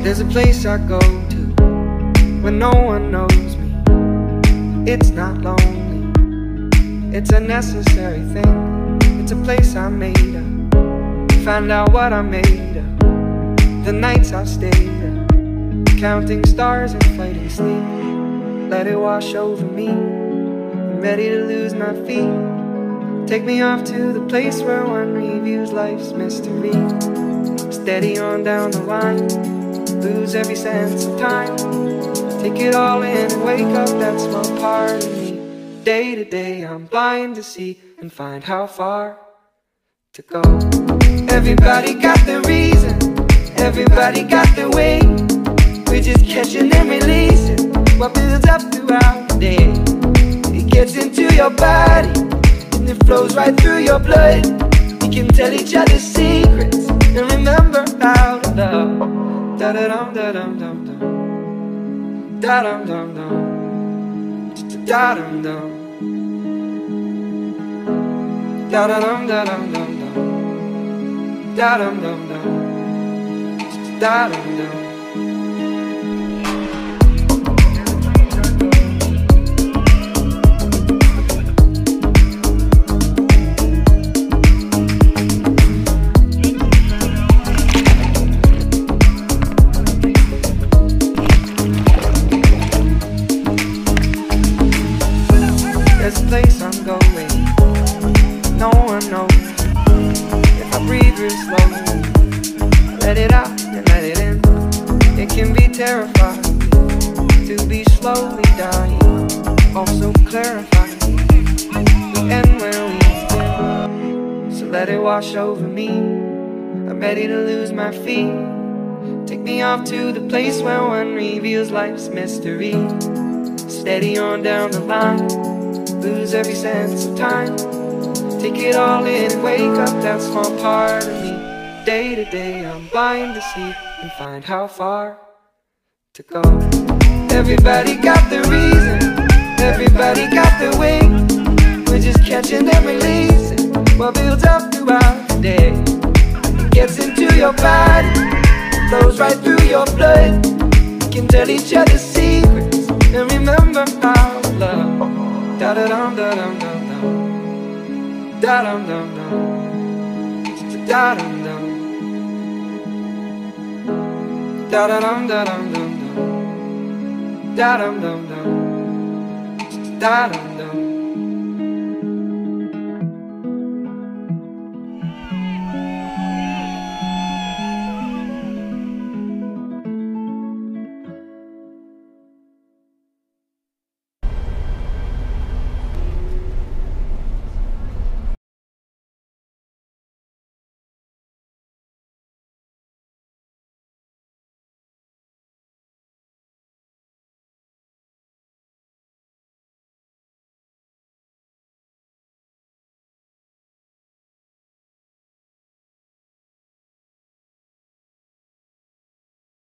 There's a place I go to when no one knows me. It's not lonely, it's a necessary thing. It's a place I made up, find out what I made of. The nights I've stayed up, counting stars and fighting sleep. Let it wash over me, I'm ready to lose my feet. Take me off to the place where one reviews life's mystery. Steady on down the line, lose every sense of time. Take it all in and wake up that small part of me. Day to day I'm blind to see and find how far to go. Everybody got their reason, everybody got their way. We're just catching and releasing what builds up throughout the day. It gets into your body and it flows right through your blood. We can tell each other secrets and remember how to love. Da da dum da dum dum dum, da dum dum dum, da dum dum, da da dum da dum dum dum, da dum dum dum, da dum dum. There's a place I'm going, no one knows. If I breathe real slowly, let it out and let it in. It can be terrifying to be slowly dying, also clarifying the end where we've been. So let it wash over me, I'm ready to lose my feet. Take me off to the place where one reveals life's mystery. Steady on down the line, lose every sense of time. Take it all in and wake up that small part of me. Day to day I'm blind to see and find how far to go. Everybody got their reason, everybody got their way. We're just catching and releasing what builds up throughout the day. It gets into your body, flows right through your blood. We can tell each other secrets and remember how to love. Da da dum da dum dum dum, da dum dum dum, da dum dum, da da dum da dum dum dum, da dum dum dum, da dum.